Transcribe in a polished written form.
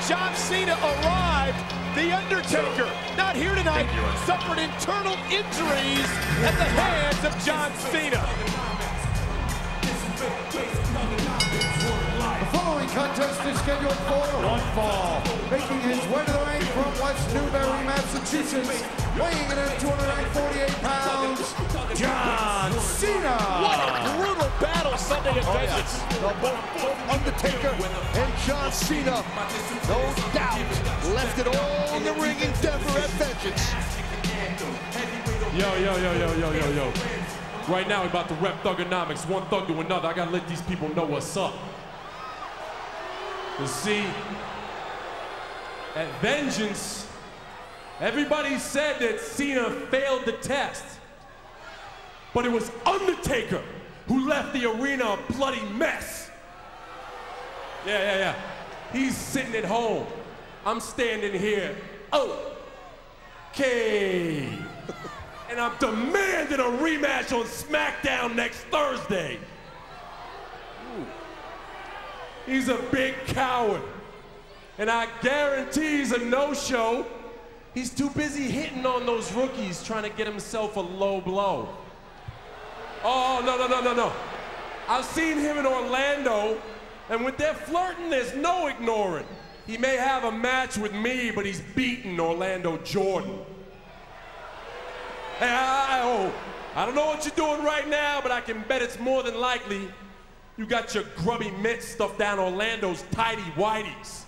John Cena arrived, The Undertaker, not here tonight, suffered internal injuries at the hands of John Cena. The following contest is scheduled for one fall. Making his way to the ring from West Newbury, Massachusetts, weighing in at 248 pounds, John Cena. What a brutal battle Sunday at Vegas. Both Undertaker and John Cena, no doubt, left it all in the ring in Denver at Vengeance. Yo. Right now, we're about to rep Thugonomics, one thug to another. I gotta let these people know what's up. You see, at Vengeance, everybody said that Cena failed the test. But it was Undertaker who left the arena a bloody mess. Yeah. He's sitting at home. I'm standing here. Okay. And I'm demanding a rematch on SmackDown next Thursday. He's a big coward. And I guarantee he's a no-show. He's too busy hitting on those rookies trying to get himself a low blow. Oh, no. I've seen him in Orlando, and with their flirting, there's no ignoring. He may have a match with me, but he's beating Orlando Jordan. Hey, I don't know what you're doing right now, but I can bet it's more than likely you got your grubby mitts stuffed down Orlando's tidy whities.